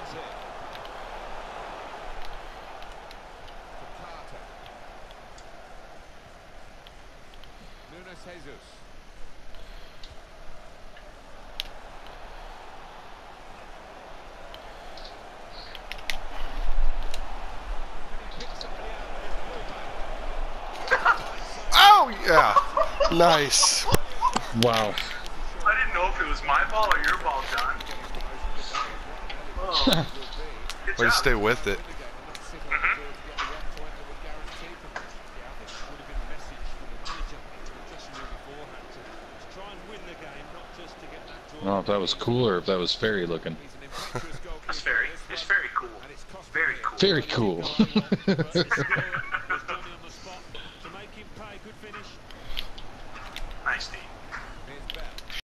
Oh, yeah. Nice. Wow. I didn't know if it was my ball or your ball, John. Oh. Good Way to job. stay with it. I don't know if that was cool or if that was fairy looking. That's very. It's very cool. Very cool. Very cool.